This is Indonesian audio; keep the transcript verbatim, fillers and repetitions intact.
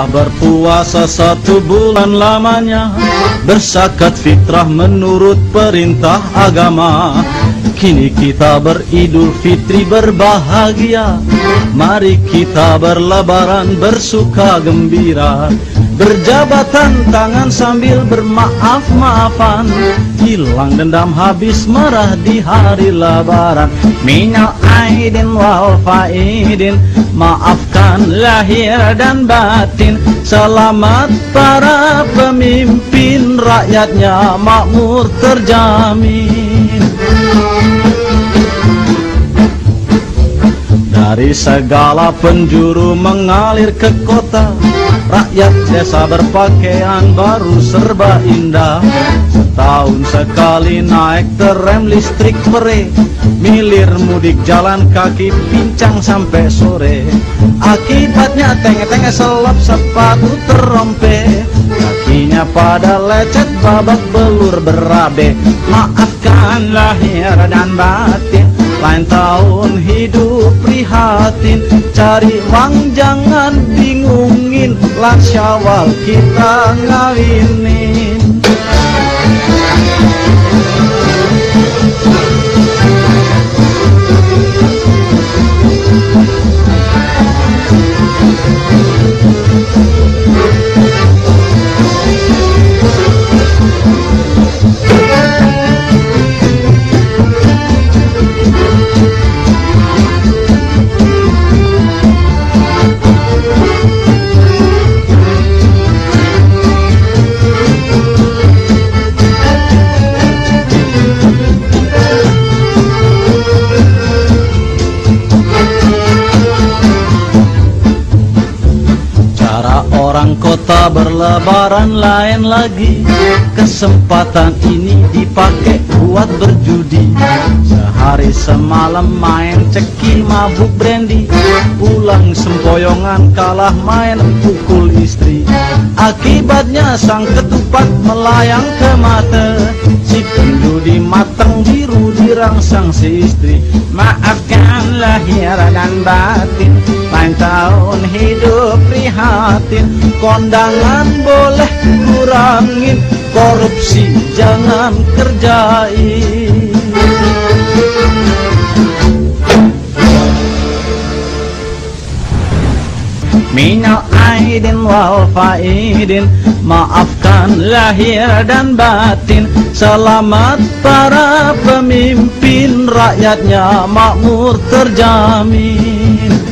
berpuasa satu bulan lamanya, berzakat fitrah menurut perintah agama. Kini kita beridul fitri berbahagia, mari kita berlebaran bersuka gembira, berjabatan tangan sambil bermaaf-maafan, hilang dendam habis marah di hari lebaran. Minal aidin wal faidin, maafkan lahir dan batin, selamat para pemimpin, rakyatnya makmur terjamin. Dari segala penjuru mengalir ke kota, rakyat desa berpakaian baru serba indah. Setahun sekali naik terem listrik pere, milir mudik jalan kaki pincang sampai sore. Akibatnya tenge-tenge selap sepatu terompe, kakinya pada lecet babak belur berabe. Maafkan lahir dan batin, lain tahun hidup prihatin, cari uang jangan bingungin, lan Syawal kita ngawinin. Orang kota berlebaran lain lagi, kesempatan ini dipakai buat berjudi. Sehari semalam main ceki mabuk brandy, pulang sempoyongan kalah main pukul istri. Akibatnya sang ketupat melayang ke mata, si penjudi matang biru dirangsang si istri. Maafkan lahir dan batin, lain tahun hidup prihatin, kondangan boleh kurangin, korupsi jangan kerjain. Minal aidin wal faidin, maafkan lahir dan batin, selamat para pemimpin, rakyatnya makmur terjamin.